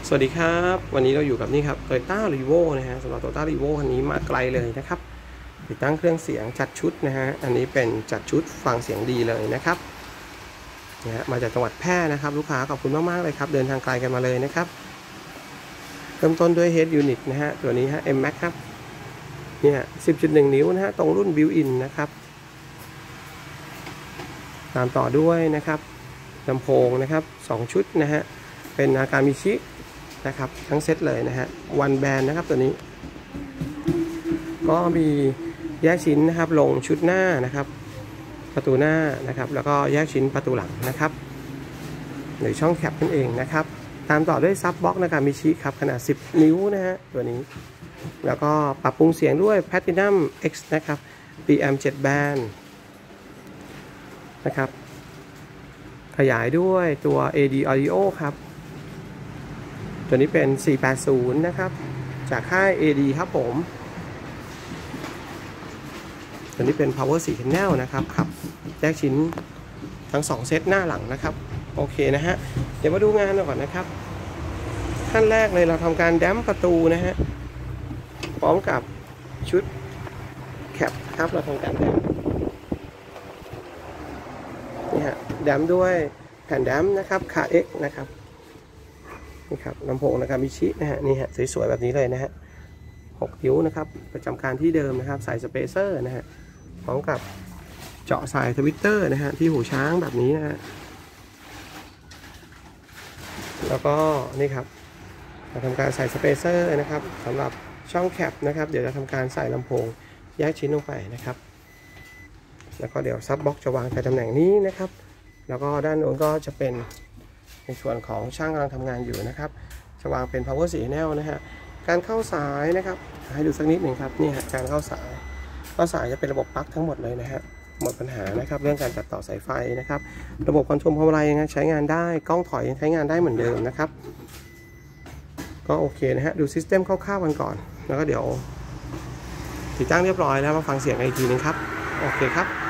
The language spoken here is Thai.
สวัสดีครับวันนี้เราอยู่กับนี่ครับ Toyota Revo นะฮะสำหรับ Toyota Revo คันนี้มาไกลเลยนะครับติดตั้งเครื่องเสียงจัดชุดนะฮะอันนี้เป็นจัดชุดฟังเสียงดีเลยนะครับเนี่ยมาจากจังหวัดแพร่นะครับลูกค้าขอบคุณมากๆเลยครับเดินทางไกลกันมาเลยนะครับเริ่มต้นด้วย Head Unit นะฮะตัวนี้ฮะ M Max ครับเนี่ย 10.1 นิ้วนะฮะตรงรุ่น Built-in นะครับตามต่อด้วยนะครับลำโพงนะครับ2ชุดนะฮะเป็นอากามิชินะครับทั้งเซตเลยนะฮะวันแบนนะครับตัวนี้ก็มีแยกชิ้นนะครับลงชุดหน้านะครับประตูหน้านะครับแล้วก็แยกชิ้นประตูหลังนะครับหรือช่องแคปนั่นเองนะครับตามต่อด้วยซับบ็อกซ์นะครับมิชิครับขนาด10 นิ้วนะฮะตัวนี้แล้วก็ปรับปรุงเสียงด้วย Platinum X นะครับ PM 7 Band นะครับขยายด้วยตัว AD Audio ครับตัวนี้เป็น 480 นะครับจากค่าย AD ครับผมตัวนี้เป็น Power 4 Channel นะครับครับแยกชิ้นทั้ง2เซตหน้าหลังนะครับโอเคนะฮะเดี๋ยวมาดูงานก่อนนะครับขั้นแรกเลยเราทำการแดมประตูนะฮะพร้อมกับชุดแคปครับเราทำการแดมนี่ฮะแดมด้วยแผ่นแดมนะครับคา X นะครับนี่ครับลำโพงนะครับมิชินะฮะนี่ฮะสวยๆแบบนี้เลยนะฮะ6 นิ้วนะครับประจำการที่เดิมนะครับใส่สเปเซอร์นะฮะพร้อมกับเจาะสายทวิตเตอร์นะฮะที่หูช้างแบบนี้นะฮะแล้วก็นี่ครับเราทำการใส่สเปเซอร์นะครับสำหรับช่องแคปนะครับเดี๋ยวจะทำการใส่ลำโพงแยกชิ้นลงไปนะครับแล้วก็เดี๋ยวซับบ็อกจะวางในตำแหน่งนี้นะครับแล้วก็ด้านโน้นก็จะเป็นในส่วนของช่างกำลังทำงานอยู่นะครับจะวางเป็น power 4 channel นะฮะการเข้าสายนะครับให้ดูสักนิดหนึ่งครับนี่ฮะการเข้าสายจะเป็นระบบปลั๊กทั้งหมดเลยนะฮะหมดปัญหานะครับเรื่องการตัดต่อสายไฟนะครับระบบคอนโทรลพวงมาลัยใช้งานได้กล้องถอยใช้งานได้เหมือนเดิมนะครับก็โอเคนะฮะดูซิสเต็มคร่าวๆกันก่อนแล้วก็เดี๋ยวติดตั้งเรียบร้อยแล้วมาฟังเสียงอีกทีนึงครับโอเคครับ